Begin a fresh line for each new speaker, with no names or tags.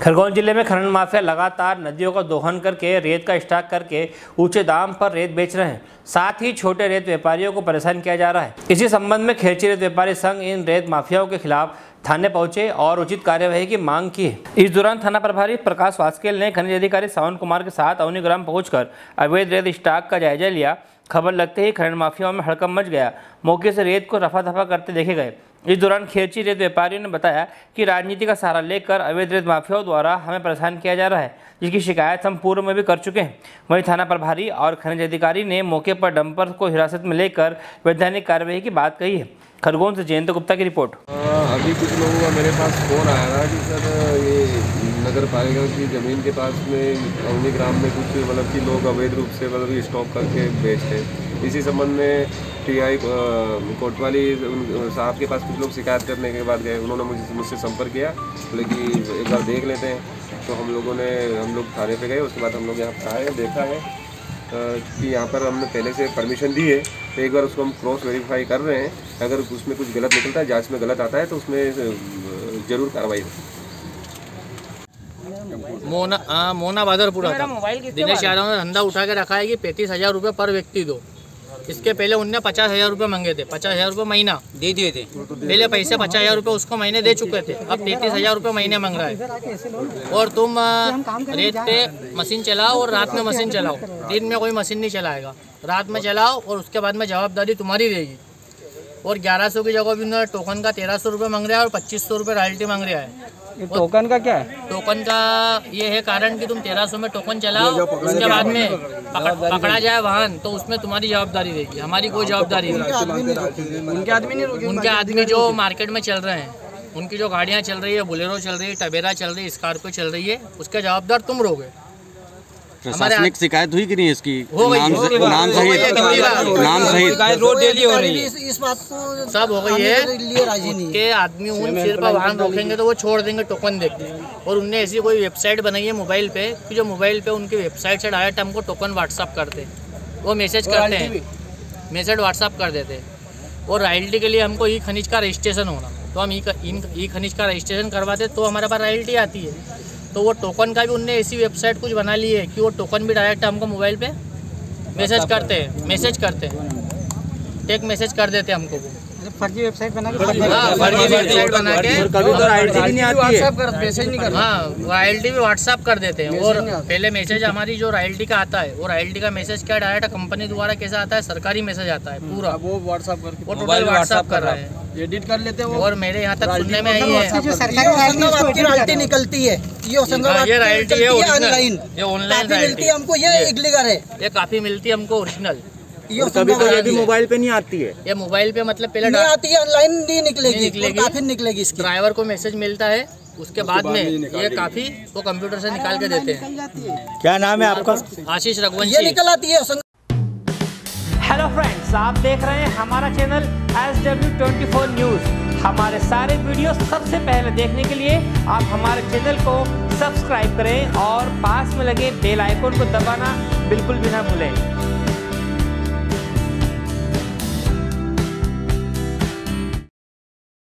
खरगोन जिले में खनन माफिया लगातार नदियों का दोहन करके रेत का स्टॉक करके ऊंचे दाम पर रेत बेच रहे हैं। साथ ही छोटे रेत व्यापारियों को परेशान किया जा रहा है। इसी संबंध में खेरची रेत व्यापारी संघ इन रेत माफियाओं के खिलाफ थाने पहुंचे और उचित कार्यवाही की मांग की है। इस दौरान थाना प्रभारी प्रकाश वास्केल ने खनिज अधिकारी सावन कुमार के साथ अवनी ग्राम पहुंचकर अवैध रेत स्टॉक का जायजा लिया। खबर लगते ही खनन माफियाओं में हड़कंप मच गया। मौके से रेत को रफा दफा करते देखे गए। इस दौरान खेरची रेत व्यापारियों ने बताया कि राजनीति का सहारा लेकर अवैध रेत माफियाओं द्वारा हमें परेशान किया जा रहा है, जिसकी शिकायत हम पूर्व में भी कर चुके हैं। वहीं थाना प्रभारी और खनिज अधिकारी ने मौके पर डंपर को हिरासत में लेकर वैधानिक कार्रवाई की बात कही है। खरगोन से जयंत गुप्ता की रिपोर्ट।
अभी कुछ लोगों का मेरे पास फ़ोन आया था कि सर ये नगर पालिका की ज़मीन के पास में अवनी ग्राम में कुछ मतलब कि लोग अवैध रूप से मतलब स्टॉक करके बेचते हैं। इसी संबंध में टीआई कोतवाली साहब के पास कुछ लोग शिकायत करने के बाद गए। उन्होंने मुझसे संपर्क किया, बोले कि एक बार देख लेते हैं। तो हम लोग थाने पे गए। उसके बाद हम लोग यहाँ पर आए, देखा है कि यहाँ पर हमने पहले से परमिशन दी है, तो एक बार उसको हम क्रॉस वेरीफाई कर रहे हैं। अगर उसमें कुछ गलत निकलता है, जांच में गलत आता है, तो उसमें ज़रूर कार्रवाई होगी।
मोना बादरपुरा दिनेश यादव ने धंधा उठा के रखा है कि 35,000 रुपये पर व्यक्ति दो। इसके पहले उनने 50,000 रुपये मांगे थे, 50,000 रुपये महीना दे दिए थे। पहले पैसे 50,000 रुपये उसको महीने दे चुके थे, अब 33,000 रुपये महीने मांग रहा है। और तुम रेत पे मशीन चलाओ और रात में मशीन चलाओ, दिन में कोई मशीन नहीं चलाएगा, रात में चलाओ और उसके बाद में जवाबदारी तुम्हारी रहेगी। और 1100 की जगह भी उन्होंने टोकन का 1300 रुपये मांग रहा है और 2500 रुपये रॉयल्टी मांग रहा है।
टोकन का क्या है?
टोकन का ये है कारण कि तुम 1300 में टोकन चलाओ, उसके बाद में पकड़ा जाए वाहन तो उसमें तुम्हारी जवाबदारी रहेगी, हमारी कोई जवाबदारी नहीं। उनके आदमी जो मार्केट में चल रहे हैं, उनकी जो गाड़ियाँ चल रही है, बोलेरो चल रही है, टवेरा चल रही है, स्कॉर्पियो चल रही है, उसके जवाबदार तुम रहोगे।
प्रशासनिक शिकायत हुई कि नहीं इसकी?
हो गई,
नाम सहित
रोड डेली हो रही है।
इस बात को सब हो गई है कि आदमी उन सिर पर वाहन रोकेंगे तो वो छोड़ देंगे टोकन देके। और उनने ऐसी कोई वेबसाइट बनाई है मोबाइल पे कि जो मोबाइल पे उनकी वेबसाइट से डायरेक्ट हमको टोकन व्हाट्सअप करते, वो मैसेज करते हैं, मैसेज व्हाट्सअप कर देते हैं। और रॉयल्टी के लिए हमको ई खनिज का रजिस्ट्रेशन होना, तो हम ई खनिज का रजिस्ट्रेशन करवाते तो हमारे पास रॉयल्टी आती है। तो वो टोकन का भी उनने ऐसी वेबसाइट कुछ बना ली है कि वो टोकन भी डायरेक्ट हमको मोबाइल पे मैसेज करते हैं, टेक मैसेज कर देते हैं हमको। वो
फर्जी वेबसाइट बना के
फर्जी वेबसाइट बना के
कभी तो रॉयल्टी भी नहीं आती है,
मैसेज नहीं करते। हाँ, रॉयल्टी भी व्हाट्सअप कर देते हैं। और पहले मैसेज हमारी जो रॉयल्टी का आता है, वो रॉयल्टी का मैसेज क्या डायरेक्ट कंपनी द्वारा कैसा आता है, सरकारी मैसेज आता है पूरा,
वो व्हाट्सअप करके
वो टोटल व्हाट्सअप कर रहे हैं,
एडिट कर लेते हैं।
और मेरे यहाँ तक सुनने में आई है
जो सरकारी रॉयल्टी निकलती है, ये
रॉयल्टी है ऑनलाइन, ये ऑनलाइन
मिलती है हमको, ये इलीगल है,
ये काफी मिलती है हमको ओरिजिनल।
कभी तो ये भी मोबाइल पे नहीं आती है,
ये मोबाइल पे मतलब पहले
नहीं आती है, ऑनलाइन नहीं निकलेगी, काफी निकलेगी इसकी।
ड्राइवर को मैसेज मिलता है, उसके बाद में ये काफी वो कंप्यूटर से निकाल के देते हैं।
क्या नाम है आपका?
आशीष रघुवंशी।
ये निकल आती है।
हेलो फ्रेंड्स, आप देख रहे हैं हमारा चैनल SW24 न्यूज़। हमारे सारे वीडियो सबसे पहले देखने के लिए आप हमारे चैनल को सब्सक्राइब करें और पास में लगे बेल आइकन को दबाना बिल्कुल भी ना भूलें।